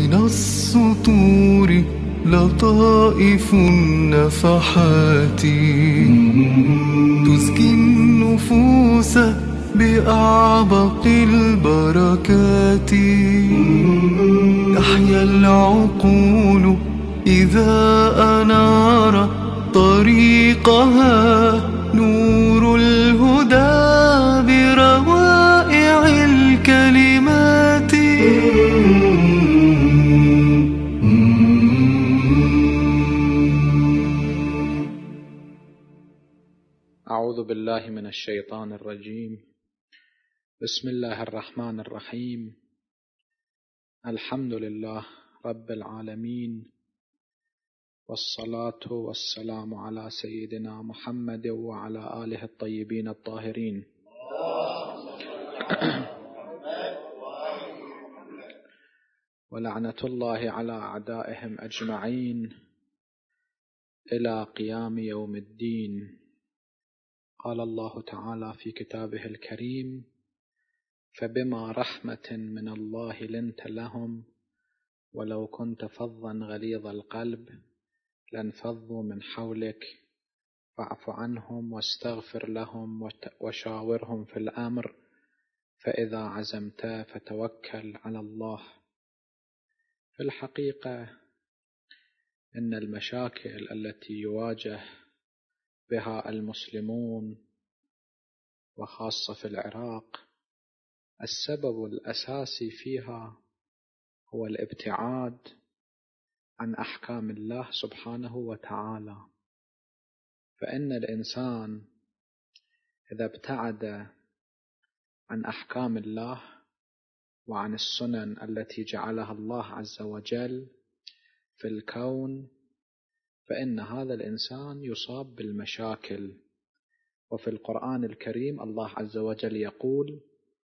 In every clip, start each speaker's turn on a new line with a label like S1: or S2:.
S1: من السطور لطائف النفحات تزكي النفوس بأعبق البركات. تحيا العقول إذا أنار طريقها نور الهدى بروائع الكلمات.
S2: أعوذ بالله من الشيطان الرجيم. بسم الله الرحمن الرحيم. الحمد لله رب العالمين، والصلاة والسلام على سيدنا محمد وعلى آله الطيبين الطاهرين. ولعنة الله على أعدائهم أجمعين إلى قيام يوم الدين. قال الله تعالى في كتابه الكريم: فبما رحمة من الله لنت لهم ولو كنت فظا غليظ القلب لانفضوا من حولك فاعف عنهم واستغفر لهم وشاورهم في الأمر فإذا عزمت فتوكل على الله. في الحقيقة إن المشاكل التي يواجه بها المسلمون وخاصة في العراق السبب الأساسي فيها هو الابتعاد عن أحكام الله سبحانه وتعالى. فإن الإنسان إذا ابتعد عن أحكام الله وعن السنن التي جعلها الله عز وجل في الكون فإن هذا الإنسان يصاب بالمشاكل. وفي القرآن الكريم الله عز وجل يقول: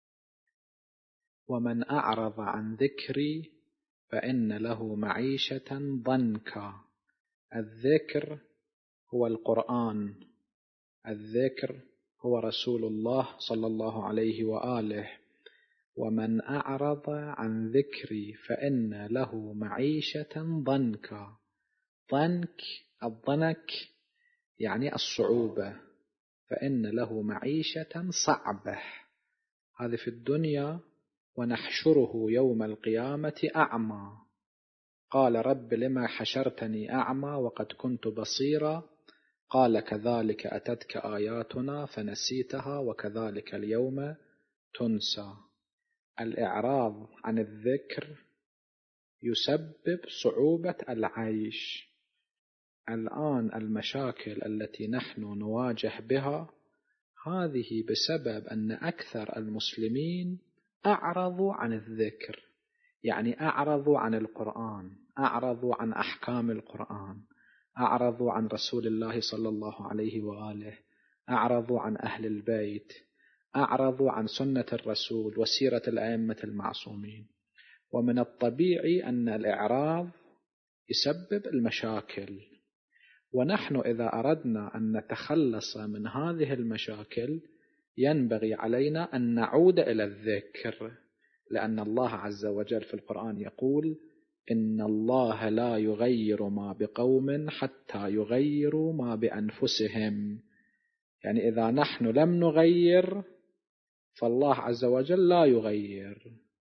S2: ومن أعرض عن ذكري فإن له معيشة ضنكا. الذكر هو القرآن، الذكر هو رسول الله صلى الله عليه وآله. ومن أعرض عن ذكري فإن له معيشة ضنكا. ضنك، الضنك يعني الصعوبة، فإن له معيشة صعبة، هذه في الدنيا. ونحشره يوم القيامة أعمى. قال رب لما حشرتني أعمى وقد كنت بصيرا قال كذلك أتتك آياتنا فنسيتها وكذلك اليوم تنسى. الإعراض عن الذكر يسبب صعوبة العيش. الآن المشاكل التي نحن نواجه بها هذه بسبب أن أكثر المسلمين أعرضوا عن الذكر، يعني أعرضوا عن القرآن، أعرضوا عن أحكام القرآن، أعرضوا عن رسول الله صلى الله عليه وآله، أعرضوا عن أهل البيت، أعرضوا عن سنة الرسول وسيرة الأئمة المعصومين. ومن الطبيعي أن الإعراض يسبب المشاكل. ونحن إذا أردنا أن نتخلص من هذه المشاكل ينبغي علينا أن نعود إلى الذكر، لأن الله عز وجل في القرآن يقول: إن الله لا يغير ما بقوم حتى يغيروا ما بأنفسهم. يعني إذا نحن لم نغير فالله عز وجل لا يغير،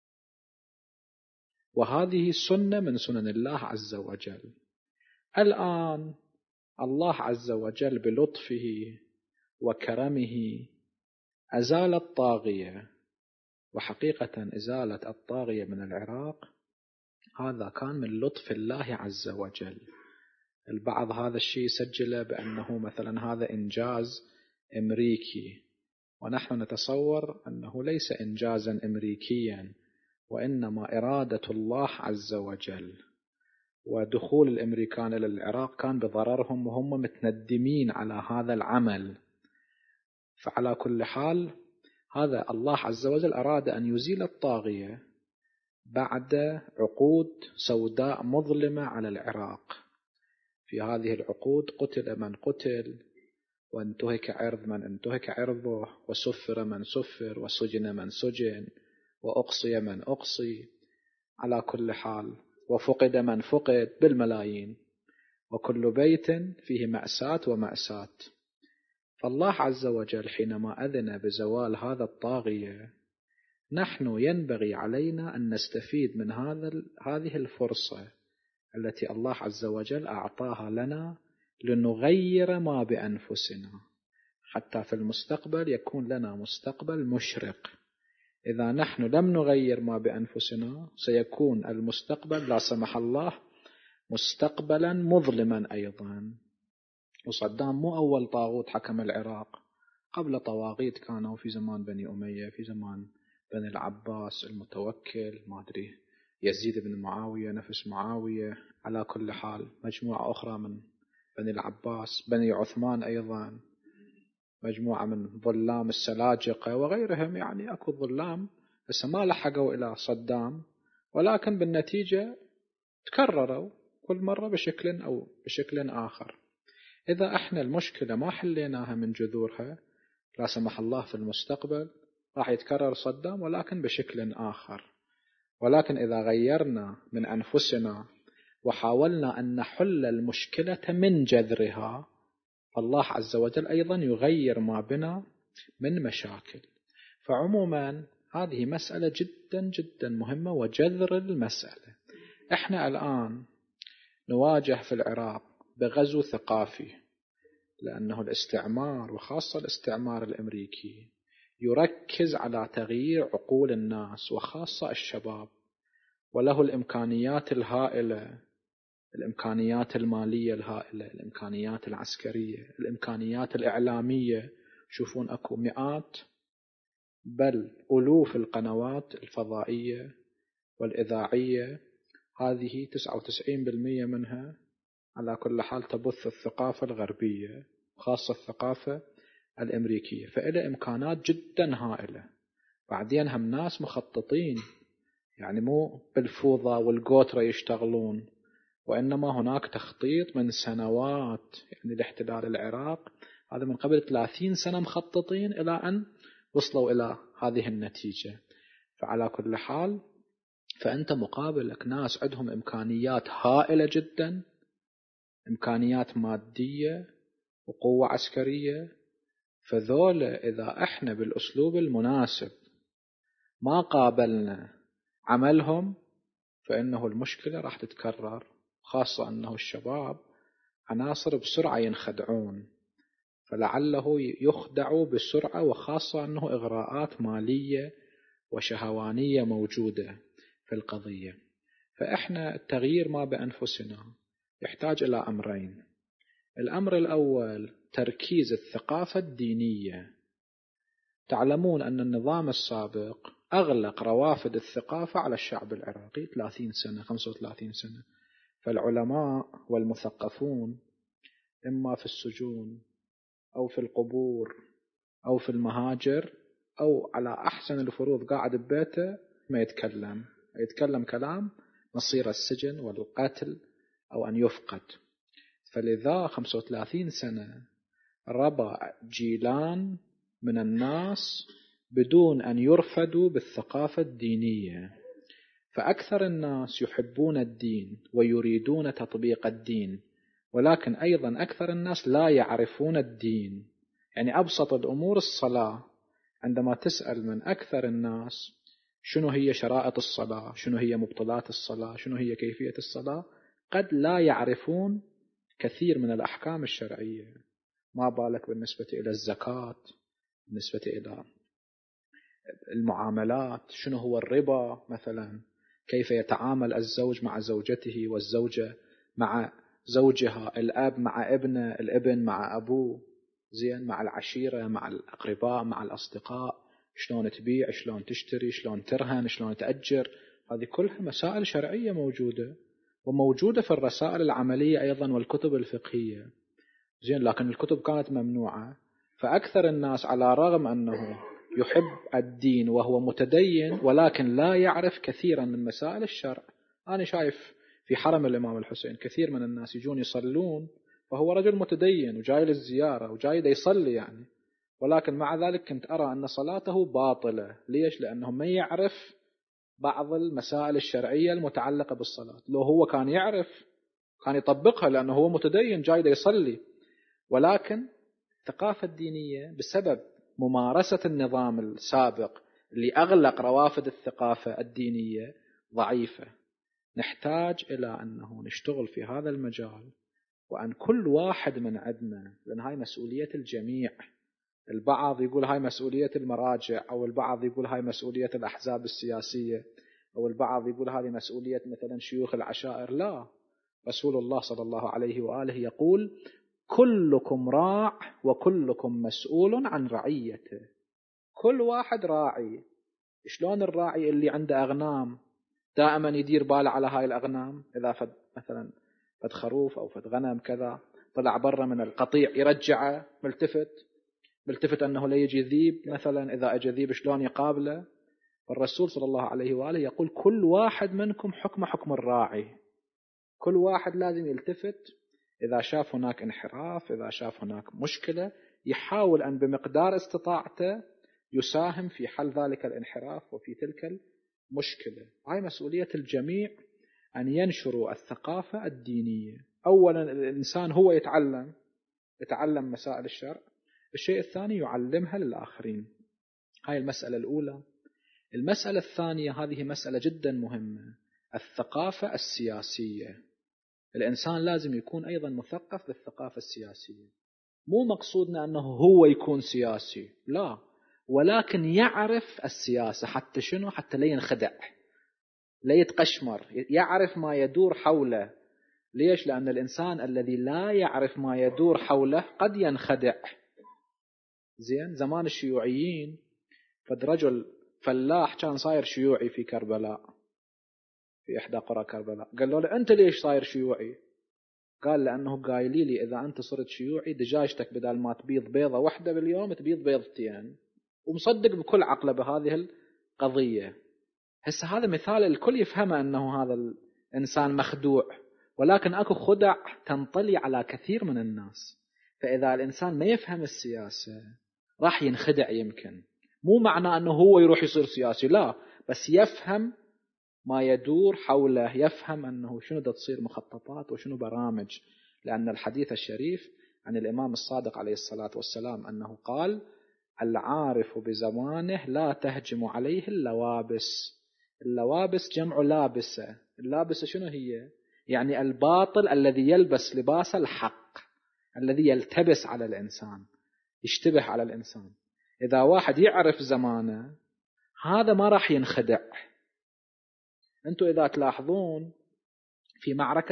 S2: وهذه سنة من سنن الله عز وجل. الآن الله عز وجل بلطفه وكرمه أزال الطاغية، وحقيقة إزالة الطاغية من العراق هذا كان من لطف الله عز وجل. البعض هذا الشيء يسجله بأنه مثلا هذا إنجاز أمريكي، ونحن نتصور أنه ليس إنجازا أمريكيا، وإنما إرادة الله عز وجل. ودخول الأمريكان إلى العراق كان بضررهم وهم متندمين على هذا العمل. فعلى كل حال هذا الله عز وجل أراد أن يزيل الطاغية بعد عقود سوداء مظلمة على العراق. في هذه العقود قتل من قتل، وانتهك عرض من انتهك عرضه، وسفر من سفر، وسجن من سجن، وأقصي من أقصي. على كل حال وفقد من فقد بالملايين، وكل بيت فيه مأساة ومأساة. فالله عز وجل حينما أذن بزوال هذا الطاغية، نحن ينبغي علينا أن نستفيد من هذه الفرصة التي الله عز وجل أعطاها لنا لنغير ما بأنفسنا، حتى في المستقبل يكون لنا مستقبل مشرق. إذا نحن لم نغير ما بأنفسنا سيكون المستقبل لا سمح الله مستقبلا مظلما أيضا. وصدام مو أول طاغوت حكم العراق، قبل طواغيت كانوا في زمان بني أمية، في زمان بني العباس، المتوكل، ما أدري يزيد بن معاوية نفس معاوية، على كل حال مجموعة أخرى من بني العباس، بني عثمان أيضا، مجموعة من ظلام السلاجقة وغيرهم. يعني أكو ظلام بس ما لحقوا إلى صدام، ولكن بالنتيجة تكرروا كل مرة بشكل أو بشكل آخر. إذا إحنا المشكلة ما حليناها من جذورها، لا سمح الله في المستقبل راح يتكرر صدام ولكن بشكل آخر. ولكن إذا غيرنا من أنفسنا وحاولنا أن نحل المشكلة من جذرها، الله عز وجل أيضا يغير ما بنا من مشاكل. فعموما هذه مسألة جدا جدا مهمة وجذر المسألة. إحنا الآن نواجه في العراق بغزو ثقافي، لأنه الاستعمار وخاصة الاستعمار الأمريكي يركز على تغيير عقول الناس وخاصة الشباب، وله الإمكانيات الهائلة، الإمكانيات المالية الهائلة، الإمكانيات العسكرية، الإمكانيات الإعلامية. شوفون أكو مئات بل ألوف القنوات الفضائية والإذاعية، هذه 99% منها على كل حال تبث الثقافة الغربية خاصة الثقافة الأمريكية، فإلى إمكانات جدا هائلة. بعدين هم ناس مخططين، يعني مو بالفوضى والقوترة يشتغلون، وإنما هناك تخطيط من سنوات. يعني لاحتلال العراق هذا من قبل 30 سنة مخططين إلى أن وصلوا إلى هذه النتيجة. فعلى كل حال فأنت مقابلك ناس عندهم إمكانيات هائلة جدا، إمكانيات مادية وقوة عسكرية. فذول إذا إحنا بالأسلوب المناسب ما قابلنا عملهم فإنه المشكلة راح تتكرر، خاصة أنه الشباب عناصر بسرعة ينخدعون، فلعله يخدعوا بسرعة، وخاصة أنه إغراءات مالية وشهوانية موجودة في القضية. فإحنا التغيير ما بأنفسنا يحتاج إلى أمرين. الأمر الأول تركيز الثقافة الدينية. تعلمون أن النظام السابق أغلق روافد الثقافة على الشعب العراقي 30 سنة 35 سنة. فالعلماء والمثقفون إما في السجون أو في القبور أو في المهاجر أو على أحسن الفروض قاعد ببيته ما يتكلم كلام مصير السجن والقتل أو أن يفقد. فلذا 35 سنة ربى جيلان من الناس بدون أن يرفدوا بالثقافة الدينية. فأكثر الناس يحبون الدين ويريدون تطبيق الدين، ولكن أيضا أكثر الناس لا يعرفون الدين. يعني أبسط الأمور الصلاة، عندما تسأل من أكثر الناس شنو هي شرائط الصلاة، شنو هي مبطلات الصلاة، شنو هي كيفية الصلاة، قد لا يعرفون كثير من الأحكام الشرعية. ما بالك بالنسبة إلى الزكاة، بالنسبة إلى المعاملات، شنو هو الربا مثلا، كيف يتعامل الزوج مع زوجته والزوجة مع زوجها، الأب مع ابنه، الابن مع أبوه، زين، مع العشيرة، مع الأقرباء، مع الأصدقاء، شلون تبيع، شلون تشتري، شلون ترهن، شلون تأجر. هذه كلها مسائل شرعية موجودة، وموجودة في الرسائل العملية أيضا والكتب الفقهية. زين، لكن الكتب كانت ممنوعة. فأكثر الناس على رغم أنه يحب الدين وهو متدين ولكن لا يعرف كثيرا من مسائل الشرع. أنا شايف في حرم الإمام الحسين كثير من الناس يجون يصلون وهو رجل متدين وجاي للزيارة وجاي يصلي يعني، ولكن مع ذلك كنت أرى أن صلاته باطلة. ليش؟ لأنه ما يعرف بعض المسائل الشرعية المتعلقة بالصلاة. لو هو كان يعرف كان يطبقها، لأنه هو متدين جاي يصلي، ولكن الثقافة الدينية بسبب ممارسة النظام السابق اللي أغلق روافد الثقافة الدينية ضعيفة. نحتاج إلى أنه نشتغل في هذا المجال، وأن كل واحد من عندنا، لأن هاي مسؤولية الجميع. البعض يقول هاي مسؤولية المراجع، أو البعض يقول هاي مسؤولية الأحزاب السياسية، أو البعض يقول هذه مسؤولية مثلا شيوخ العشائر. لا، رسول الله صلى الله عليه وآله يقول كلكم راع وكلكم مسؤول عن رعيته. كل واحد راعي. شلون الراعي اللي عنده أغنام دائما يدير باله على هاي الأغنام؟ إذا مثلا فد خروف أو فد غنم كذا طلع برا من القطيع يرجعه ملتفت أنه لا يجي ذيب مثلا، إذا أجى ذيب شلون يقابله. والرسول صلى الله عليه وآله يقول كل واحد منكم حكم الراعي. كل واحد لازم يلتفت إذا شاف هناك انحراف، إذا شاف هناك مشكلة، يحاول أن بمقدار استطاعته يساهم في حل ذلك الانحراف وفي تلك المشكلة. هاي مسؤولية الجميع أن ينشروا الثقافة الدينية. أولا الإنسان هو يتعلم مسائل الشرع، الشيء الثاني يعلمها للآخرين. هاي المسألة الأولى. المسألة الثانية، هذه مسألة جدا مهمة، الثقافة السياسية. الإنسان لازم يكون أيضا مثقف بالثقافة السياسية. مو مقصودنا أنه هو يكون سياسي، لا، ولكن يعرف السياسة. حتى شنو؟ حتى لا ينخدع، لا يتقشمر، يعرف ما يدور حوله. ليش؟ لأن الإنسان الذي لا يعرف ما يدور حوله قد ينخدع. زين، زمان الشيوعيين فد رجل فلاح كان صاير شيوعي في كربلاء، في إحدى قرى كربلاء. قالوا له أنت ليش صاير شيوعي؟ قال لأنه قايلي لي إذا أنت صرت شيوعي دجاجتك بدل ما تبيض بيضة واحدة باليوم تبيض بيضتين. ومصدق بكل عقله بهذه القضية. هسه هذا مثال الكل يفهمه أنه هذا الإنسان مخدوع، ولكن أكو خدع تنطلي على كثير من الناس. فإذا الإنسان ما يفهم السياسة راح ينخدع. يمكن مو معنى أنه هو يروح يصير سياسي، لا، بس يفهم ما يدور حوله، يفهم أنه شنو دا تصير مخططات وشنو برامج. لأن الحديث الشريف عن الإمام الصادق عليه الصلاة والسلام أنه قال العارف بزمانه لا تهجم عليه اللوابس. اللوابس جمع لابسة. اللابسة شنو هي؟ يعني الباطل الذي يلبس لباس الحق، الذي يلتبس على الإنسان، يشتبه على الإنسان. إذا واحد يعرف زمانه هذا ما راح ينخدع. أنتوا إذا تلاحظون في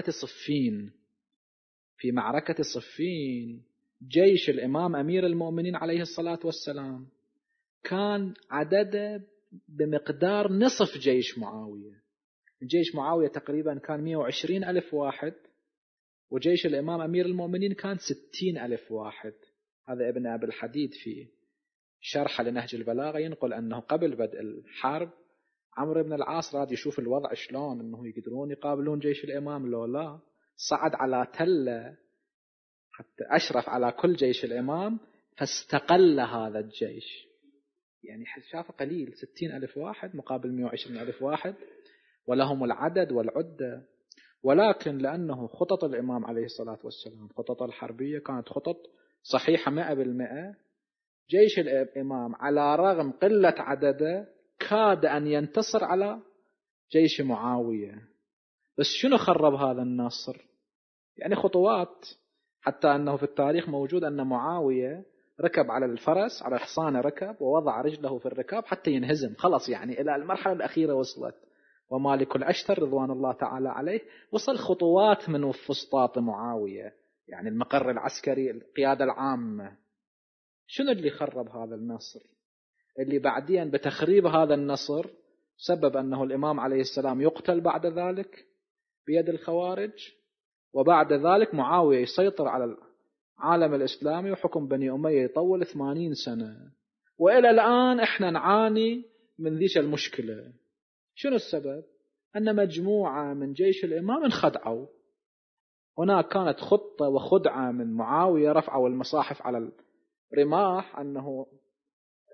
S2: معركة صفين جيش الإمام أمير المؤمنين عليه الصلاة والسلام كان عدده بمقدار نصف جيش معاوية. جيش معاوية تقريبا كان 120,000 واحد، وجيش الإمام أمير المؤمنين كان 60,000 واحد. هذا ابن أبي الحديد في شرح لنهج البلاغة ينقل أنه قبل بدء الحرب عمرو بن العاص راد يشوف الوضع شلون، أنه يقدرون يقابلون جيش الإمام لو لا. صعد على تلة حتى أشرف على كل جيش الإمام فاستقل هذا الجيش. يعني شافه قليل، 60,000 واحد مقابل 120,000 واحد، ولهم العدد والعدة. ولكن لأنه خطط الإمام عليه الصلاة والسلام خطط الحربية كانت خطط صحيحة 100%، جيش الإمام على رغم قلة عدده كاد أن ينتصر على جيش معاوية. بس شنو خرب هذا النصر؟ يعني خطوات، حتى أنه في التاريخ موجود أن معاوية ركب على الفرس، على الحصان ركب ووضع رجله في الركاب حتى ينهزم. خلص يعني إلى المرحلة الأخيرة وصلت. ومالك الأشتر رضوان الله تعالى عليه وصل خطوات من فسطاط معاوية، يعني المقر العسكري، القيادة العامة. شنو اللي خرب هذا النصر؟ اللي بعدين بتخريب هذا النصر سبب أنه الإمام عليه السلام يقتل بعد ذلك بيد الخوارج، وبعد ذلك معاوية يسيطر على العالم الإسلامي وحكم بني أمية يطول 80 سنة، وإلى الآن إحنا نعاني من ذيش المشكلة. شنو السبب؟ أن مجموعة من جيش الإمام انخدعوا. هناك كانت خطة وخدعة من معاوية، رفعوا المصاحف على الرماح أنه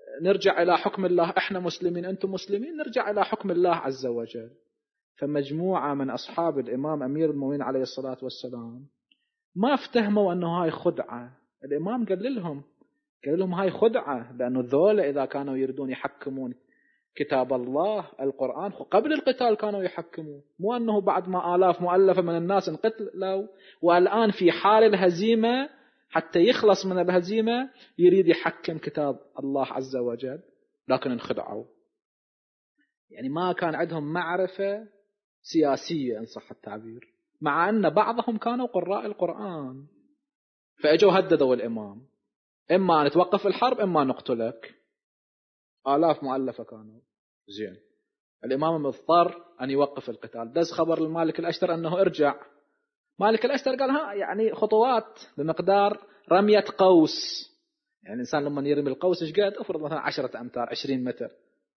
S2: نرجع إلى حكم الله، إحنا مسلمين أنتم مسلمين، نرجع إلى حكم الله عز وجل. فمجموعة من أصحاب الإمام أمير المؤمنين عليه الصلاة والسلام ما افتهموا أنه هاي خدعة. الإمام قال لهم هاي خدعة، لأنه ذولا إذا كانوا يريدون يحكمون كتاب الله القرآن قبل القتال كانوا يحكمون، مو أنه بعد ما آلاف مؤلفة من الناس انقتلوا والآن في حال الهزيمة حتى يخلص من الهزيمة يريد يحكم كتاب الله عز وجل. لكن انخدعوا، يعني ما كان عندهم معرفة سياسية إن صح التعبير، مع أن بعضهم كانوا قراء القرآن. فأجوا هددوا الإمام، إما نتوقف الحرب إما نقتلك. آلاف مؤلفة كانوا. زين، الإمام مضطر أن يوقف القتال. دز خبر المالك الأشتر أنه ارجع. مالك الأشتر قال يعني خطوات بمقدار رمية قوس. يعني الإنسان لما يرمي القوس إيش قد؟ أفرض مثلا 10 أمتار 20 متر.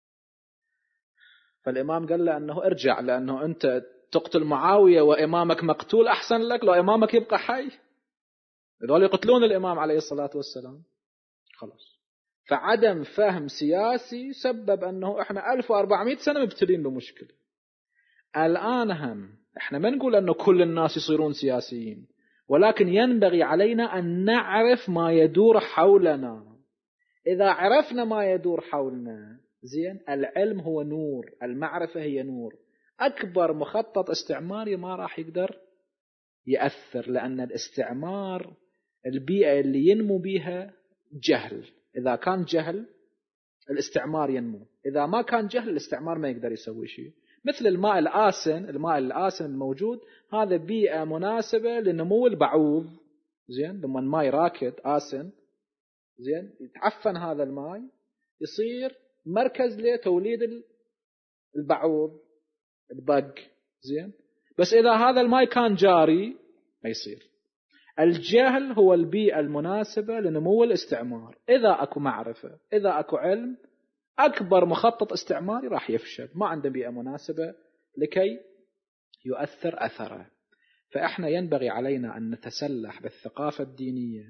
S2: فالإمام قال له أنه ارجع، لأنه أنت تقتل معاوية وإمامك مقتول أحسن لك لو إمامك يبقى حي. هذول يقتلون الإمام عليه الصلاة والسلام. خلاص. فعدم فهم سياسي سبب أنه إحنا 1400 سنة مبتلين بمشكلة. الآن هم إحنا ما نقول أنه كل الناس يصيرون سياسيين، ولكن ينبغي علينا أن نعرف ما يدور حولنا. إذا عرفنا ما يدور حولنا زين، العلم هو نور، المعرفة هي نور. أكبر مخطط استعماري ما راح يقدر يأثر، لأن الاستعمار البيئة اللي ينمو بيها جهل. إذا كان جهل الاستعمار ينمو، إذا ما كان جهل الاستعمار ما يقدر يسوي شيء. مثل الماء الآسن الموجود، هذا بيئة مناسبة لنمو البعوض. زين، لما الماء راكد آسن زين يتعفن هذا الماء يصير مركز لتوليد البعوض البق. زين، بس إذا هذا الماء كان جاري ما يصير. الجهل هو البيئة المناسبة لنمو الاستعمار. إذا أكو معرفة، إذا أكو علم، أكبر مخطط استعماري راح يفشل. ما عنده بيئة مناسبة لكي يؤثر أثره. فإحنا ينبغي علينا أن نتسلح بالثقافة الدينية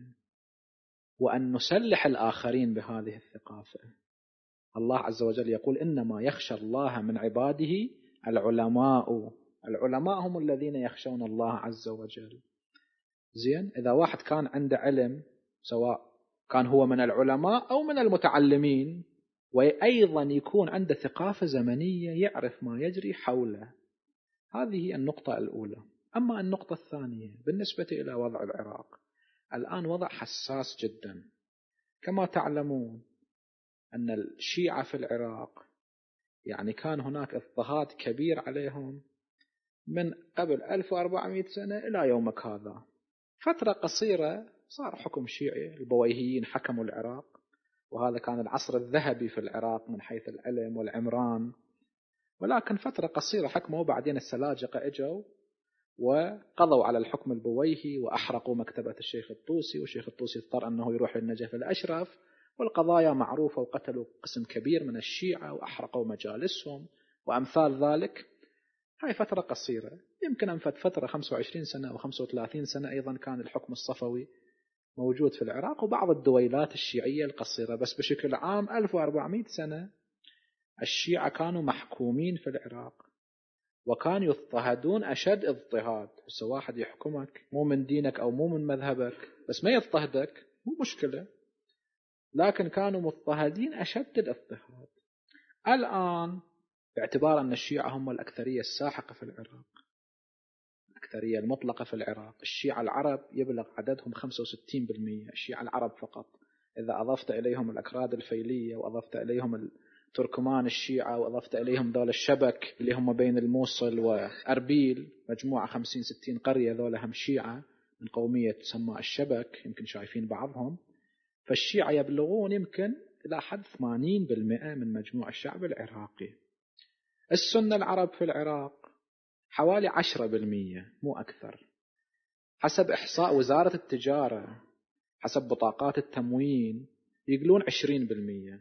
S2: وأن نسلح الآخرين بهذه الثقافة. الله عز وجل يقول إنما يخشى الله من عباده العلماء. العلماء هم الذين يخشون الله عز وجل. زين، إذا واحد كان عنده علم سواء كان هو من العلماء أو من المتعلمين، وأيضا يكون عنده ثقافة زمنية يعرف ما يجري حوله. هذه النقطة الأولى. أما النقطة الثانية بالنسبة إلى وضع العراق، الآن وضع حساس جدا. كما تعلمون أن الشيعة في العراق يعني كان هناك اضطهاد كبير عليهم من قبل 1400 سنة إلى يومك هذا. فترة قصيرة صار حكم شيعي، البويهيين حكموا العراق، وهذا كان العصر الذهبي في العراق من حيث العلم والعمران. ولكن فترة قصيرة حكموا، وبعدين السلاجقة اجوا وقضوا على الحكم البويهي وأحرقوا مكتبة الشيخ الطوسي، والشيخ الطوسي اضطر أنه يروح للنجف الأشرف، والقضايا معروفة، وقتلوا قسم كبير من الشيعة وأحرقوا مجالسهم وأمثال ذلك. هاي فترة قصيرة، يمكن أنفت فترة 25 سنة أو 35 سنة أيضا كان الحكم الصفوي موجود في العراق، وبعض الدويلات الشيعية القصيرة. بس بشكل عام 1400 سنة الشيعة كانوا محكومين في العراق، وكانوا يضطهدون أشد اضطهاد. بس واحد يحكمك مو من دينك أو مو من مذهبك بس ما يضطهدك مو مشكلة، لكن كانوا مضطهدين أشد الاضطهاد. الآن باعتبار أن الشيعة هم الأكثرية الساحقة في العراق، الأكثرية المطلقة في العراق، الشيعة العرب يبلغ عددهم 65%، الشيعة العرب فقط. إذا أضفت إليهم الأكراد الفيلية وأضفت إليهم التركمان الشيعة وأضفت إليهم دول الشبك اللي هم بين الموصل وأربيل، مجموعة 50-60 قرية، ذول هم شيعة من قومية تسمى الشبك، يمكن شايفين بعضهم. فالشيعة يبلغون يمكن إلى حد 80% من مجموع الشعب العراقي. السنة العرب في العراق حوالي 10% مو أكثر، حسب إحصاء وزارة التجارة، حسب بطاقات التموين يقولون 20%.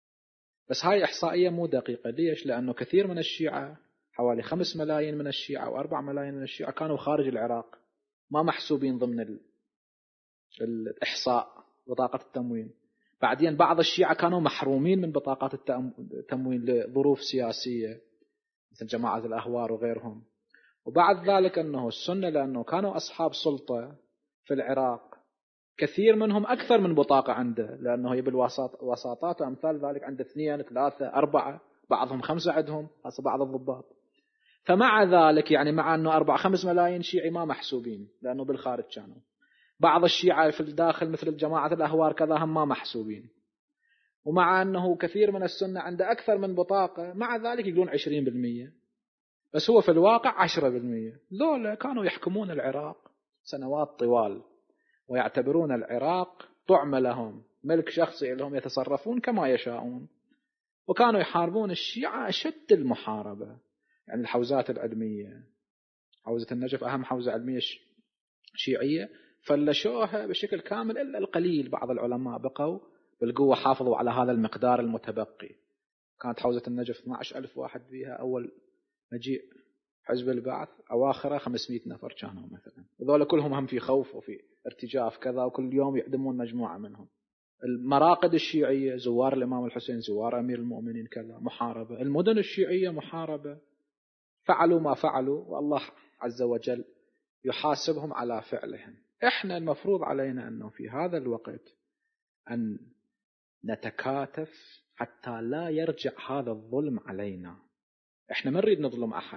S2: بس هاي إحصائية مو دقيقة. ليش؟ لأنه كثير من الشيعة، حوالي 5 ملايين من الشيعة أو 4 ملايين من الشيعة كانوا خارج العراق، ما محسوبين ضمن الإحصاء بطاقة التموين. بعدين بعض الشيعة كانوا محرومين من بطاقات التموين لظروف سياسية مثل جماعة الأهوار وغيرهم. وبعد ذلك أنه السنة لأنه كانوا أصحاب سلطة في العراق، كثير منهم أكثر من بطاقة عنده، لأنه هي بالوساطات وأمثال ذلك عنده 2 3 4 بعضهم 5 عندهم، خاصة بعض الضباط. فمع ذلك يعني مع أنه 4-5 ملايين شيعي ما محسوبين لأنه بالخارج كانوا، بعض الشيعة في الداخل مثل الجماعة الأهوار كذا هم ما محسوبين، ومع أنه كثير من السنة عنده أكثر من بطاقة مع ذلك يقولون 20%، بس هو في الواقع 10%. ذولا كانوا يحكمون العراق سنوات طوال ويعتبرون العراق طعم لهم، ملك شخصي لهم يتصرفون كما يشاءون، وكانوا يحاربون الشيعة أشد المحاربة. يعني الحوزات العلمية، حوزة النجف أهم حوزة علمية شيعية، فلشوها بشكل كامل إلا القليل، بعض العلماء بقوا بالقوة حافظوا على هذا المقدار المتبقي. كانت حوزة النجف 12,000 واحد فيها أول مجيء حزب البعث، أواخره 500 نفر كانوا مثلا، وذولا كلهم هم في خوف وفي ارتجاف كذا، وكل يوم يعدمون مجموعة منهم. المراقد الشيعية زوار الإمام الحسين، زوار أمير المؤمنين كذا، محاربة. المدن الشيعية محاربة، فعلوا ما فعلوا والله عز وجل يحاسبهم على فعلهم. إحنا المفروض علينا أنه في هذا الوقت أن نتكاتف حتى لا يرجع هذا الظلم علينا. إحنا ما نريد نظلم أحد،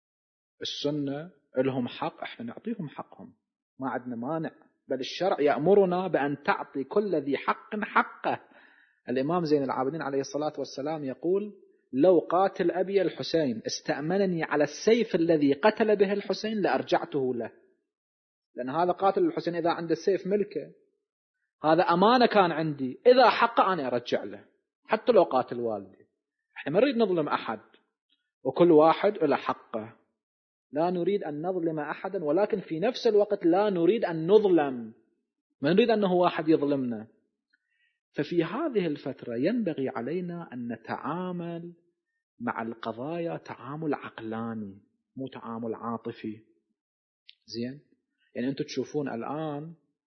S2: السنة لهم حق، إحنا نعطيهم حقهم، ما عندنا مانع، بل الشرع يأمرنا بأن تعطي كل ذي حق حقه. الإمام زين العابدين عليه الصلاة والسلام يقول: لو قاتل أبي الحسين استأمنني على السيف الذي قتل به الحسين لأرجعته له، لأن هذا قاتل الحسين إذا عنده السيف ملكه، هذا أمانة كان عندي، إذا حق أنا أرجع له حتى لو قاتل والدي. إحنا ما نريد نظلم أحد، وكل واحد له حقه، لا نريد أن نظلم أحدا، ولكن في نفس الوقت لا نريد أن نظلم، ما نريد أنه واحد يظلمنا. ففي هذه الفترة ينبغي علينا أن نتعامل مع القضايا تعامل عقلاني مو تعامل عاطفي. زين؟ يعني أنتم تشوفون الآن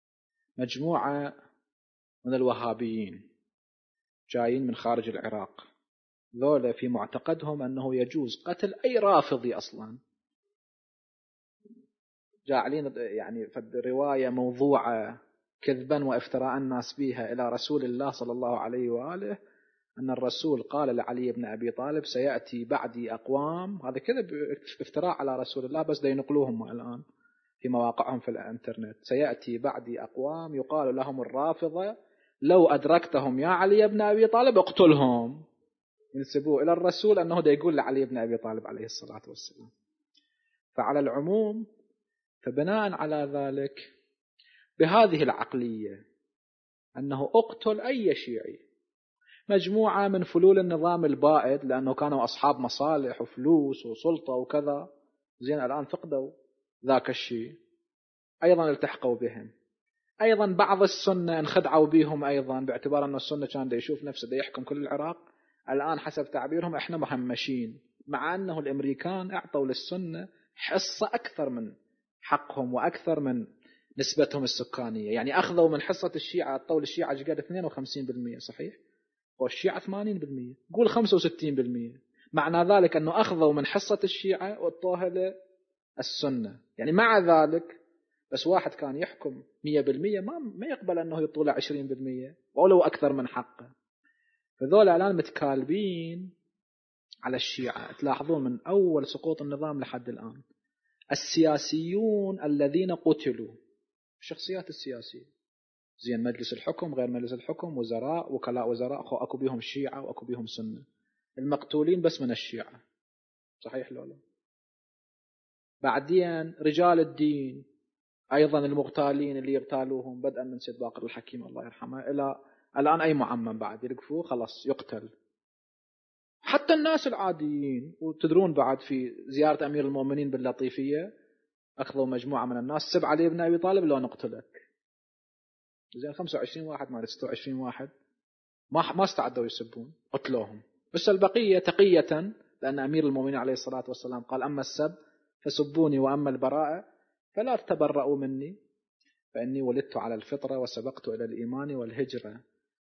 S2: مجموعة من الوهابيين جايين من خارج العراق، ذولا في معتقدهم أنه يجوز قتل أي رافضي أصلا، جاعلين يعني في الرواية موضوعة كذبا وافتراء الناس بها إلى رسول الله صلى الله عليه وآله، أن الرسول قال لعلي بن أبي طالب: سيأتي بعدي أقوام، هذا كذب افتراء على رسول الله، بس ينقلوهم الآن في مواقعهم في الانترنت. سيأتي بعدي أقوام يقال لهم الرافضة، لو أدركتهم يا علي بن أبي طالب اقتلهم، ينسبوه إلى الرسول أنه دا يقول لعلي بن أبي طالب عليه الصلاة والسلام. فعلى العموم، فبناء على ذلك بهذه العقلية أنه اقتل أي شيعي، مجموعة من فلول النظام البائد لأنه كانوا أصحاب مصالح وفلوس وسلطة وكذا، زين الآن فقدوا ذاك الشيء، أيضا التحقوا بهم. أيضا بعض السنة انخدعوا بهم أيضا، باعتبار أن السنة كان دا يشوف نفسه دا يحكم كل العراق، الآن حسب تعبيرهم إحنا مهمشين، مع أنه الأمريكان أعطوا للسنة حصة أكثر من حقهم وأكثر من نسبتهم السكانية. يعني أخذوا من حصة الشيعة، أعطوا للشيعة قد 52%، صحيح؟ والشيعة 80%، قول 65%. معنى ذلك أنه أخذوا من حصة الشيعة وأعطوها للسنة. يعني مع ذلك بس واحد كان يحكم 100% ما يقبل أنه يطول 20% ولو أكثر من حقه. فذول الآن متكالبين على الشيعة. تلاحظون من أول سقوط النظام لحد الآن السياسيون الذين قتلوا، الشخصيات السياسية، زين مجلس الحكم غير مجلس الحكم، وزراء وكلاء وزراء، أكو بيهم شيعة وأكو بيهم سنة، المقتولين بس من الشيعة، صحيح لولا؟ بعدين رجال الدين أيضا المغتالين اللي يغتالوهم، بدءا من سيد باقر الحكيم الله يرحمه إلى الآن أي معمم بعد يلقفوه خلاص يقتل. حتى الناس العاديين. وتدرون بعد في زيارة أمير المؤمنين باللطيفية أخذوا مجموعة من الناس: سب علي بن أبي طالب لو نقتلك. زين 25 واحد ما 26 واحد ما استعدوا يسبون، قتلوهم. بس البقية تقية، لأن أمير المؤمنين عليه الصلاة والسلام قال: أما السب فسبوني وأما البراءة فلا تتبرؤوا مني فإني ولدت على الفطرة وسبقت إلى الإيمان والهجرة.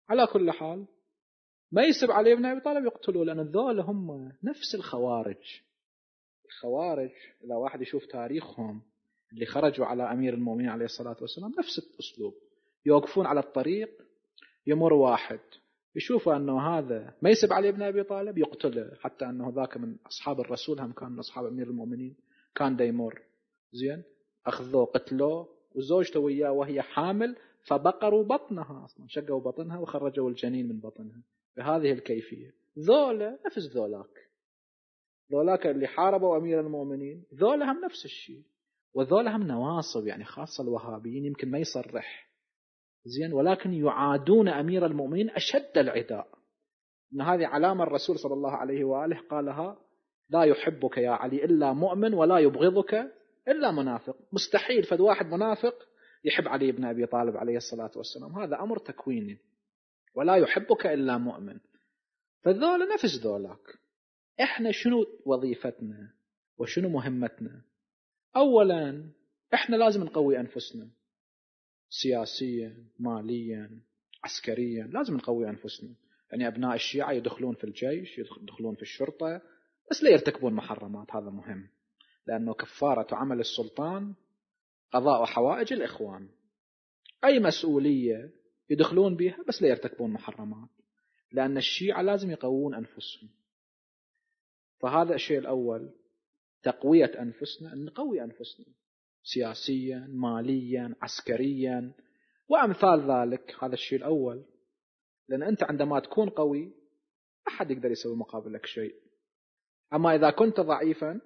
S2: على كل حال ما يسب علي بن أبي طالب يقتلوا، لأن ذول هم نفس الخوارج. الخوارج إذا واحد يشوف تاريخهم اللي خرجوا على أمير المؤمنين عليه الصلاة والسلام نفس الأسلوب، يوقفون على الطريق، يمر واحد يشوفوا أنه هذا ما يسب علي بن أبي طالب يقتله، حتى أنه ذاك من أصحاب الرسول، هم كان من أصحاب أمير المؤمنين، كان دا يمر زين، أخذوه قتلوه وزوجته وياه وهي حامل، فبقروا بطنها أصلا، شقوا بطنها وخرجوا الجنين من بطنها بهذه الكيفية. ذولا نفس ذولاك اللي حاربوا أمير المؤمنين، ذولا هم نفس الشيء، وذولا هم نواصب، يعني خاصة الوهابيين يمكن ما يصرح زين، ولكن يعادون أمير المؤمنين أشد العداء. إن هذه علامة الرسول صلى الله عليه وآله قالها: لا يحبك يا علي إلا مؤمن ولا يبغضك إلا منافق. مستحيل فد واحد منافق يحب علي بن أبي طالب عليه الصلاة والسلام، هذا أمر تكويني. ولا يحبك إلا مؤمن. فذول نفس ذولاك. إحنا شنو وظيفتنا وشنو مهمتنا؟ أولا إحنا لازم نقوي أنفسنا سياسيا، ماليا، عسكريا، لازم نقوي أنفسنا. يعني أبناء الشيعة يدخلون في الجيش، يدخلون في الشرطة، بس لا يرتكبون محرمات، هذا مهم، لأنه كفارة عمل السلطان قضاء حوائج الإخوان. أي مسؤولية يدخلون بها بس لا يرتكبون محرمات، لأن الشيعة لازم يقوون أنفسهم. فهذا الشيء الأول، تقوية أنفسنا، أن نقوي أنفسنا سياسيا، ماليا، عسكريا وأمثال ذلك. هذا الشيء الأول، لأن أنت عندما تكون قوي أحد يقدر يسوي مقابلك شيء. أما إذا كنت ضعيفا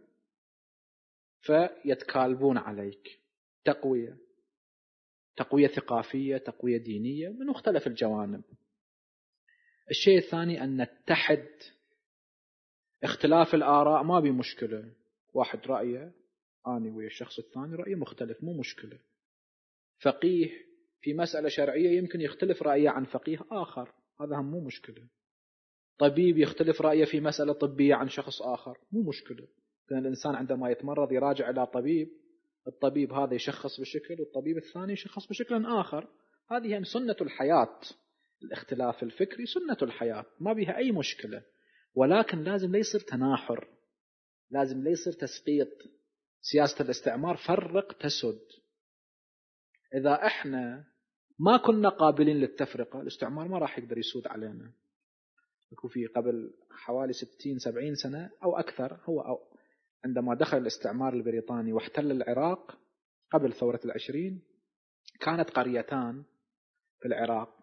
S2: فيتكالبون عليك. تقوية ثقافية، تقوية دينية، من مختلف الجوانب. الشيء الثاني أن نتحد. اختلاف الآراء ما بمشكلة، واحد رأيه أنا ويا الشخص الثاني رأيه مختلف، مو مشكلة. فقيه في مسألة شرعية يمكن يختلف رأيه عن فقيه آخر، هذا هم مو مشكلة. طبيب يختلف رأيه في مسألة طبية عن شخص آخر، مو مشكلة. لأن الإنسان عندما يتمرض يراجع إلى طبيب، الطبيب هذا يشخص بشكل والطبيب الثاني يشخص بشكل آخر. هذه هم سنة الحياة. الاختلاف الفكري سنة الحياة، ما بها أي مشكلة. ولكن لازم لا يصير تناحر، لازم لا يصير تسقيط. سياسة الاستعمار فرق تسد. إذا إحنا ما كنا قابلين للتفرقة، الاستعمار ما راح يقدر يسود علينا. في قبل حوالي 60-70 سنة أو أكثر، هو عندما دخل الاستعمار البريطاني واحتل العراق قبل ثورة 20، كانت قريتان في العراق.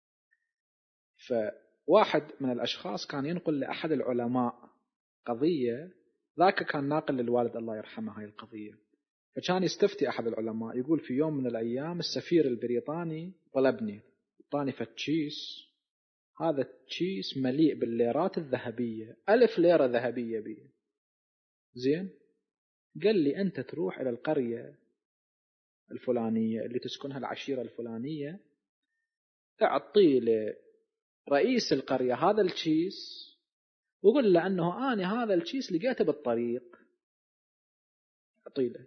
S2: فواحد من الأشخاص كان ينقل لأحد العلماء قضية، ذاك كان ناقل للوالد الله يرحمه هاي القضية. فكان يستفتي أحد العلماء، يقول في يوم من الأيام السفير البريطاني طلبني، طاني فتشيس، هذا التشيس مليء بالليرات الذهبية، 1000 ليرة ذهبية بيه. زين، قال لي أنت تروح إلى القرية الفلانية اللي تسكنها العشيرة الفلانية، تعطي لرئيس القرية هذا التشيس وقل له أنه أنا هذا التشيس لقيته بالطريق، أعطي له،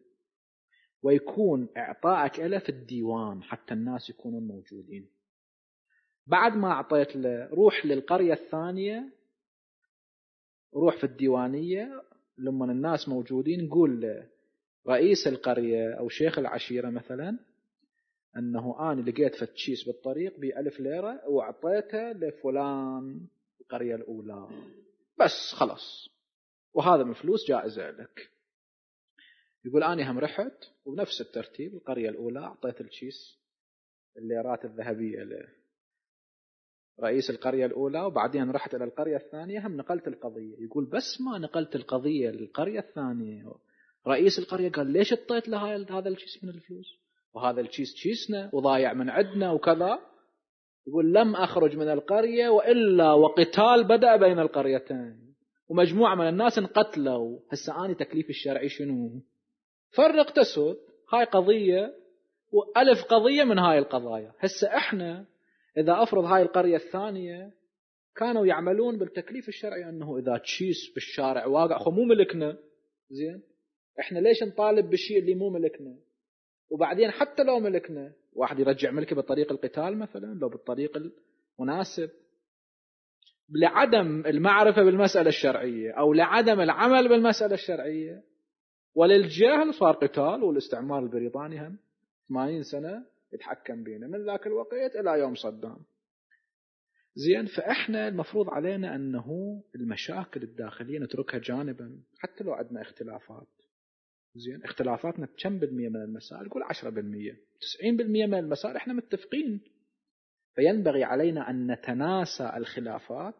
S2: ويكون إعطائك له في الديوان حتى الناس يكونون موجودين. بعد ما أعطيت له، روح للقرية الثانية، روح في الديوانية لما الناس موجودين، قول رئيس القرية أو شيخ العشيرة مثلا أنه أنا لقيت فتشيس بالطريق ب1000 ليرة وأعطيته لفلان القرية الأولى، بس خلاص، وهذا من فلوس جائزة لك. يقول أنا هم رحت وبنفس الترتيب، القرية الأولى أعطيت التشيس الليرات الذهبية رئيس القرية الأولى، وبعدين رحت إلى القرية الثانية هم نقلت القضية. يقول بس ما نقلت القضية للقرية الثانية، رئيس القرية قال ليش اعطيت له هذا الشيس من الفلوس، وهذا الشيس شيسنا وضايع من عندنا وكذا. يقول لم أخرج من القرية وإلا وقتال بدأ بين القريتين ومجموعة من الناس انقتلوا. هسه أنا تكليف الشرعي شنو؟ فرق تسود. هاي قضية و1000 قضية من هاي القضايا. هسه إحنا إذا أفرض هاي القرية الثانية كانوا يعملون بالتكليف الشرعي أنه إذا تشيس بالشارع واقع خو مو ملكنا، زين، إحنا ليش نطالب بالشيء اللي مو ملكنا؟ وبعدين حتى لو ملكنا، واحد يرجع ملكه بطريق القتال مثلا، لو بالطريق مناسب لعدم المعرفة بالمسألة الشرعية أو لعدم العمل بالمسألة الشرعية. وللجهل صار قتال، والاستعمار البريطاني هم 80 سنة يتحكم بينا من ذاك الوقت إلى يوم صدام. زين، فإحنا المفروض علينا أنه المشاكل الداخلية نتركها جانبا حتى لو عندنا اختلافات. زين، اختلافاتنا كم بالمية من المسائل؟ قول 10%، 90% من المسائل إحنا متفقين. فينبغي علينا أن نتناسى الخلافات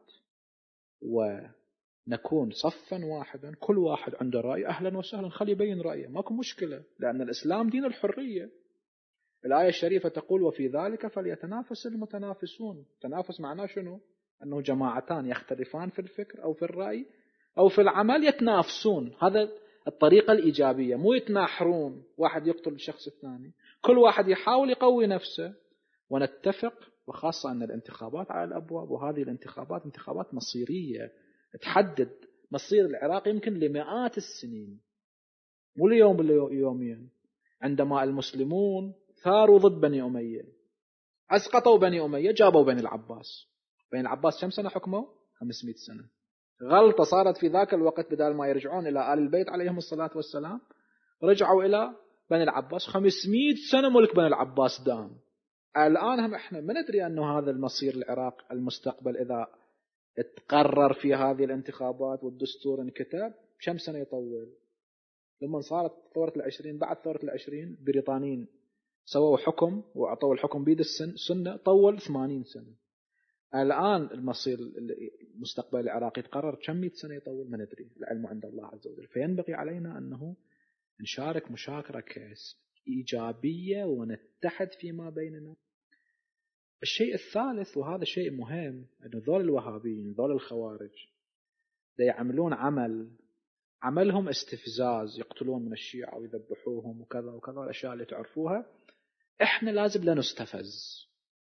S2: ونكون صفا واحدا، كل واحد عنده رأي، أهلا وسهلا، خلي يبين رأيه، ماكو مشكلة، لأن الإسلام دين الحرية. الآية الشريفة تقول وفي ذلك فليتنافس المتنافسون. تنافس معناه شنو؟ أنه جماعتان يختلفان في الفكر أو في الرأي أو في العمل يتنافسون. هذا الطريقة الإيجابية، مو يتناحرون واحد يقتل الشخص الثاني. كل واحد يحاول يقوي نفسه ونتفق. وخاصة أن الانتخابات على الأبواب، وهذه الانتخابات انتخابات مصيرية تحدد مصير العراق يمكن لمئات السنين، مو اليوم باليومين. عندما المسلمون ثاروا ضد بني أمية، أسقطوا بني أمية، جابوا بني العباس. بني العباس كم سنة حكموا؟ 500 سنة. غلطة صارت في ذاك الوقت، بدل ما يرجعون إلى آل البيت عليهم الصلاة والسلام رجعوا إلى بني العباس. 500 سنة ملك بني العباس دام. الآن هم إحنا ما ندري أنه هذا المصير العراق المستقبل إذا تقرر في هذه الانتخابات والدستور انكتب كم سنة يطول. لما صارت ثورة 20، بعد ثورة 20 بريطانيين سووا حكم وأعطوا الحكم بيد السنة، طول 80 سنة. الآن المصير المستقبل العراقي يتقرر كم 100 سنة يطول، ما ندري، العلم عند الله عز وجل. فينبغي علينا أنه نشارك مشاركة إيجابية ونتحد فيما بيننا. الشيء الثالث، وهذا شيء مهم، أنه ذول الوهابيين، ذول الخوارج، دا يعملون عملهم استفزاز، يقتلون من الشيعة ويذبحوهم وكذا وكذا، الأشياء اللي تعرفوها. إحنا لازم لا نستفز.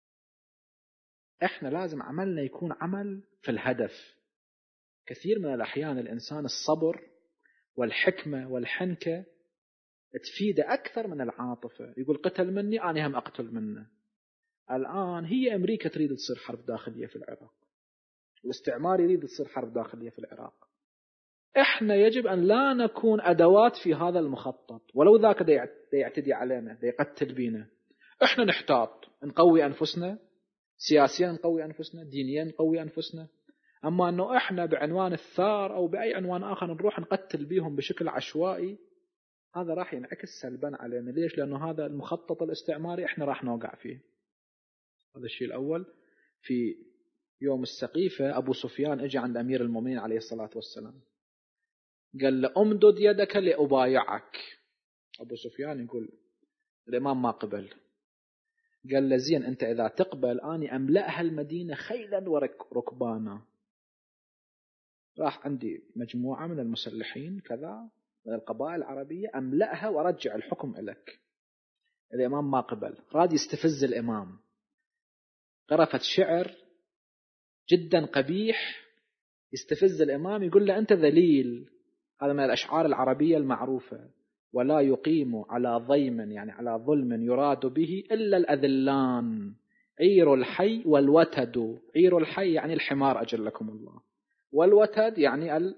S2: إحنا لازم عملنا يكون عمل في الهدف. كثير من الأحيان الإنسان الصبر والحكمة والحنكة تفيده أكثر من العاطفة. يقول قتل مني أنا هم أقتل منه. الآن هي أمريكا تريد تصير حرب داخلية في العراق، والاستعمار يريد تصير حرب داخلية في العراق. إحنا يجب أن لا نكون أدوات في هذا المخطط، ولو ذاك دا يعتدي علينا، دا يقتل بينا. إحنا نحتاط، نقوي أنفسنا سياسيا، نقوي أنفسنا دينيا، نقوي أنفسنا. أما أنه إحنا بعنوان الثار أو بأي عنوان آخر نروح نقتل بيهم بشكل عشوائي، هذا راح ينعكس سلبا علينا. ليش؟ لأنه هذا المخطط الاستعماري إحنا راح نوقع فيه. هذا الشيء الأول. في يوم السقيفة أبو سفيان اجى عند أمير المؤمنين عليه الصلاة والسلام، قال له أمدد يدك لأبايعك. أبو سفيان يقول الإمام ما قبل. قال له زين، أنت إذا تقبل أني أملأها المدينة خيلا وركبانا. راح عندي مجموعة من المسلحين كذا من القبائل العربية، أملأها ورجع الحكم إليك. الإمام ما قبل، راد يستفز الإمام. قرفت شعر جدا قبيح يستفز الإمام، يقول له أنت ذليل. هذا من الأشعار العربية المعروفة. ولا يقيم على ضيم، يعني على ظلم، يراد به إلا الأذلان، عير الحي والوتد. عير الحي يعني الحمار أجلكم الله، والوتد يعني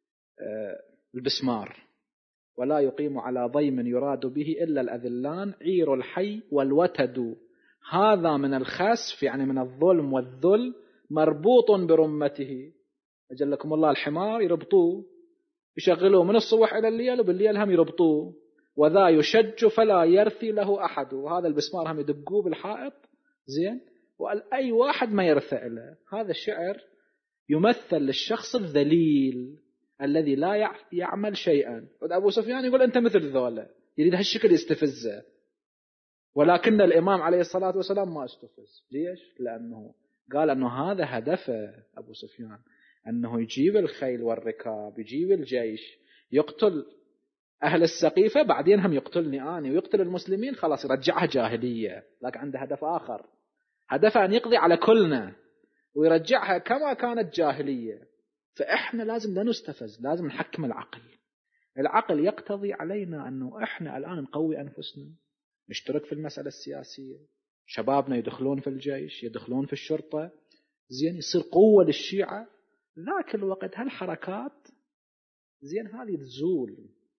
S2: البسمار. ولا يقيم على ضيم يراد به إلا الأذلان، عير الحي والوتد. هذا من الخسف، يعني من الظلم والذل، مربوط برمته. أجلكم الله الحمار يربطوه، يشغلوه من الصبح إلى الليل، وبالليل هم يربطوه. وذا يشج فلا يرثي له أحد. وهذا البسمار هم يدقوه بالحائط، زين، وأي واحد ما يرثى له. هذا الشعر يمثل للشخص الذليل الذي لا يعمل شيئا. أبو سفيان يقول أنت مثل ذولا، يريد هالشكل يستفزه. ولكن الإمام عليه الصلاة والسلام ما استفز. ليش؟ لأنه قال أنه هذا هدفه أبو سفيان، أنه يجيب الخيل والركاب، يجيب الجيش، يقتل أهل السقيفة، بعدين هم يقتلني أنا ويقتل المسلمين، خلاص يرجعها جاهلية. لكن عنده هدف آخر، هدفه أن يقضي على كلنا ويرجعها كما كانت جاهلية. فإحنا لازم لا نستفز، لازم نحكم العقل. العقل يقتضي علينا أنه إحنا الآن نقوي أنفسنا، نشترك في المسألة السياسية، شبابنا يدخلون في الجيش، يدخلون في الشرطة، زين يصير قوة للشيعة. ذاك الوقت هالحركات زين هذه تزول.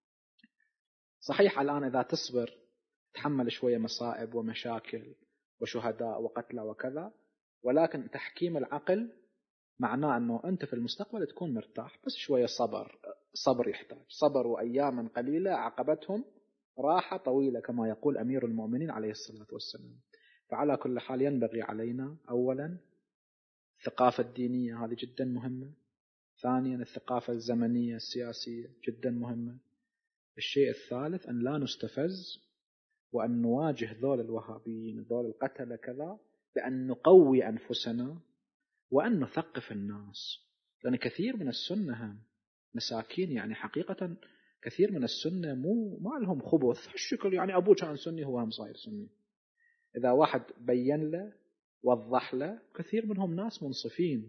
S2: صحيح الآن إذا تصبر تحمل شوية مصائب ومشاكل وشهداء وقتلى وكذا، ولكن تحكيم العقل معناه أنه أنت في المستقبل تكون مرتاح، بس شوية صبر يحتاج، صبر وأياما قليلة عقبتهم راحة طويلة كما يقول أمير المؤمنين عليه الصلاة والسلام. فعلى كل حال ينبغي علينا أولا الثقافة الدينية، هذه جدا مهمة. ثانيا الثقافة الزمنية السياسية جدا مهمة. الشيء الثالث أن لا نستفز، وأن نواجه ذول الوهابيين ذول القتلة كذا بأن نقوي أنفسنا وأن نثقف الناس. لأن كثير من السنة مساكين، يعني حقيقة كثير من السنة ما لهم خبث هالشكل، يعني أبوه كان سني هو هم صاير سني. إذا واحد بين له وضح له، كثير منهم ناس منصفين،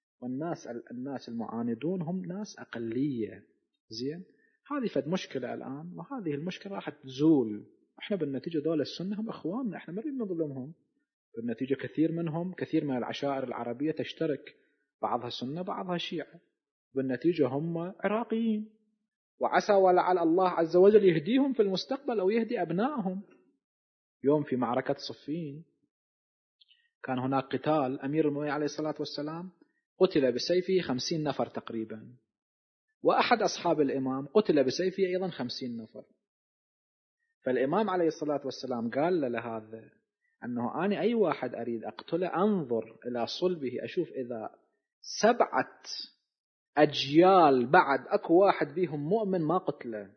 S2: والناس المعاندون هم ناس أقلية. زين هذه فد مشكلة الآن، وهذه المشكلة راح تزول. احنا بالنتيجة دول السنة هم اخواننا، احنا ما نريد نظلمهم. بالنتيجة كثير من العشائر العربية تشترك، بعضها سنة بعضها شيعة، بالنتيجة هم عراقيين، وعسى ولعل الله عز وجل يهديهم في المستقبل أو يهدي أبنائهم. يوم في معركة صفين كان هناك قتال، أمير المؤمنين عليه الصلاة والسلام قتل بسيفه 50 نفر تقريبا، وأحد أصحاب الإمام قتل بسيفه أيضا 50 نفر. فالإمام عليه الصلاة والسلام قال لهذا أنه أنا أي واحد أريد أقتله أنظر إلى صلبه أشوف إذا 7 أجيال بعد أكو واحد فيهم مؤمن ما قتله.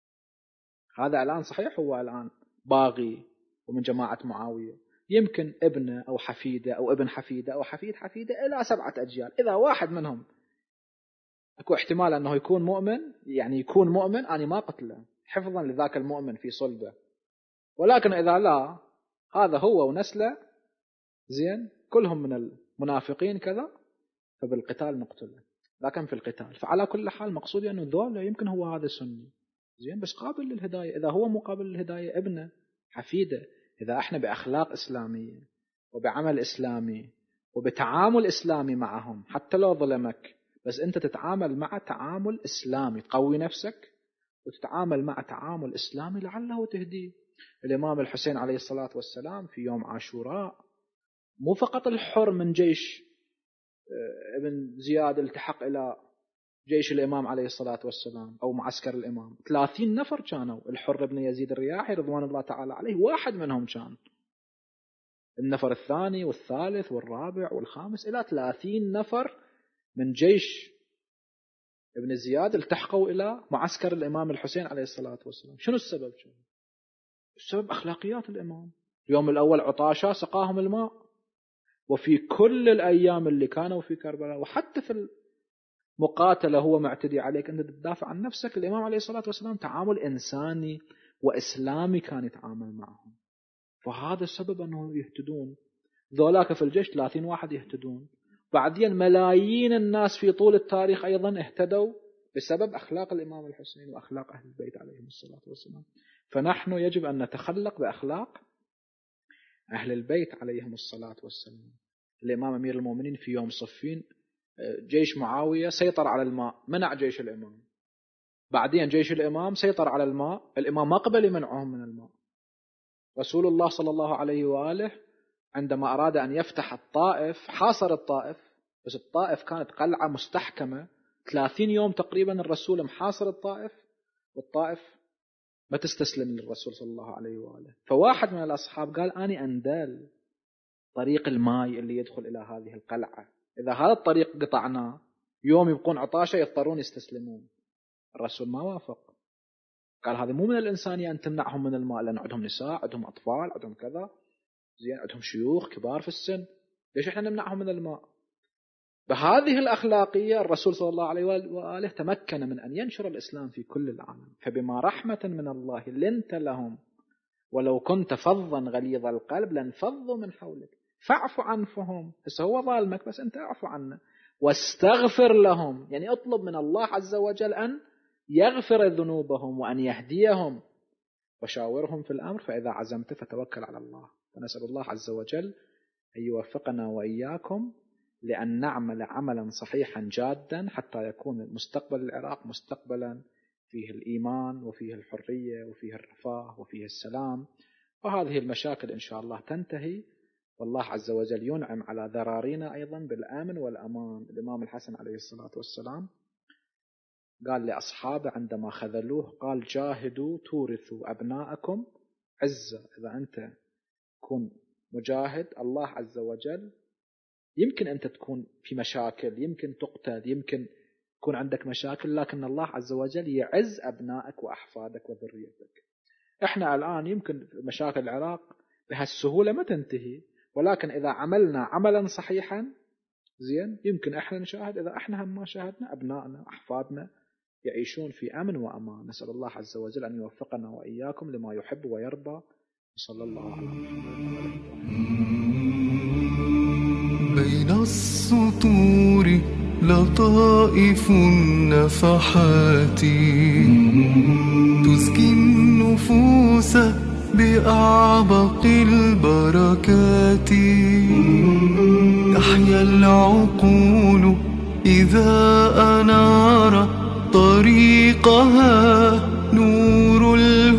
S2: هذا الآن صحيح هو الآن باغي ومن جماعة معاوية، يمكن ابنه أو حفيده أو ابن حفيده أو حفيد حفيده إلى 7 أجيال، إذا واحد منهم أكو احتمال أنه يكون مؤمن، يعني يكون مؤمن، أنا ما قتله حفظا لذاك المؤمن في صلبه. ولكن إذا لا، هذا هو ونسله زين كلهم من المنافقين كذا، فبالقتال نقتله. لكن في القتال، فعلى كل حال مقصودي أنه ذولا يمكن هو هذا سني زين بس قابل للهداية. إذا هو مقابل للهداية ابنه حفيده، إذا احنا بأخلاق إسلامية وبعمل إسلامي وبتعامل إسلامي معهم، حتى لو ظلمك بس أنت تتعامل مع تعامل إسلامي، تقوي نفسك وتتعامل مع تعامل إسلامي لعله تهديه. الإمام الحسين عليه الصلاة والسلام في يوم عاشوراء مو فقط الحر من جيش ابن زياد التحق إلى جيش الإمام عليه الصلاة والسلام أو معسكر الإمام، 30 نفر كانوا. الحر بن يزيد الرياحي رضوان الله تعالى عليه واحد منهم كان. النفر الثاني والثالث والرابع والخامس إلى 30 نفر من جيش ابن زياد التحقوا إلى معسكر الإمام الحسين عليه الصلاة والسلام. شنو السبب؟ السبب أخلاقيات الإمام. اليوم الأول عطاشا سقاهم الماء، وفي كل الأيام اللي كانوا في كربلاء وحتى في المقاتلة هو معتدي عليك أنت تدافع عن نفسك. الإمام عليه الصلاة والسلام تعامل إنساني وإسلامي كان يتعامل معهم، فهذا السبب أنه يهتدون. ذولاك في الجيش 30 واحد يهتدون، بعدين ملايين الناس في طول التاريخ أيضا اهتدوا بسبب أخلاق الإمام الحسين وأخلاق أهل البيت عليهم الصلاة والسلام. فنحن يجب أن نتخلق بأخلاق أهل البيت عليهم الصلاة والسلام. الإمام أمير المؤمنين في يوم صفين جيش معاوية سيطر على الماء، منع جيش الإمام. بعدين جيش الإمام سيطر على الماء، الإمام ما قبل يمنعهم من الماء. رسول الله صلى الله عليه وآله عندما أراد أن يفتح الطائف حاصر الطائف، بس الطائف كانت قلعة مستحكمة 30 يوم تقريبا الرسول محاصر الطائف، والطائف ما تستسلم للرسول صلى الله عليه وآله. فواحد من الأصحاب قال أنا أندال طريق الماء اللي يدخل إلى هذه القلعة، إذا هذا الطريق قطعناه يوم يبقون عطاشة يضطرون يستسلمون. الرسول ما وافق، قال هذا مو من الإنسانية أن تمنعهم من الماء، لأن عندهم نساء، عندهم أطفال، عندهم كذا زين، عندهم شيوخ كبار في السن، ليش احنا نمنعهم من الماء؟ بهذه الأخلاقية الرسول صلى الله عليه وآله تمكن من أن ينشر الإسلام في كل العالم. فبما رحمة من الله لنت لهم ولو كنت فظا غليظ القلب لانفضوا من حولك فاعف عنهم. بس هو ظالمك بس أنت اعفو عنه، واستغفر لهم، يعني اطلب من الله عز وجل أن يغفر ذنوبهم وأن يهديهم، وشاورهم في الأمر فإذا عزمت فتوكل على الله. ونسأل الله عز وجل أن يوفقنا وإياكم لأن نعمل عملا صحيحا جادا حتى يكون مستقبل العراق مستقبلا فيه الإيمان وفيه الحرية وفيه الرفاه وفيه السلام، وهذه المشاكل إن شاء الله تنتهي، والله عز وجل ينعم على ذرارينا أيضا بالأمن والأمان. الإمام الحسن عليه الصلاة والسلام قال لأصحابه عندما خذلوه، قال جاهدوا تورثوا أبناءكم عزة. إذا أنت تكون مجاهد، الله عز وجل يمكن أنت تكون في مشاكل، يمكن تقتل، يمكن يكون عندك مشاكل، لكن الله عز وجل يعز أبنائك وأحفادك وذريتك. إحنا الآن يمكن مشاكل العراق بهالسهولة ما تنتهي، ولكن إذا عملنا عملا صحيحا زين يمكن إحنا نشاهد، إذا إحنا هم ما شاهدنا أبنائنا أحفادنا يعيشون في أمن وأمان. نسأل الله عز وجل أن يوفقنا وإياكم لما يحب ويرضى، وصلى الله على محمد.
S1: بين السطور لطائف النفحات تزكي النفوس بأعبق البركات، تحيا العقول إذا أنار طريقها نور